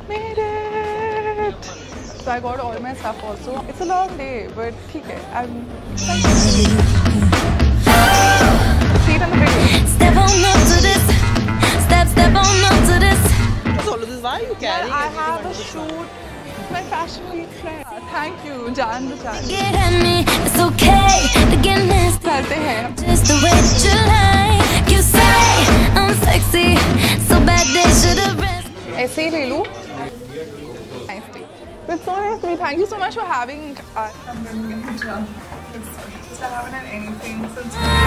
Made it! So I got all my stuff also. It's a long day, but okay. I'm see it on the video. Step on up to this. Step on up to this. What's all of this? Why are you carrying I everything have on a your shoot. My fashion week friend. Thank you, Jan the Chan. Get at me. It's okay to get nasty. चलते हैं. Just the way that you like. You say I'm sexy. So bad they should have rest. ऐसे ही ले लूँ. Nice day. It's so nice to meet. Thank you so much for having us. I haven't had anything since.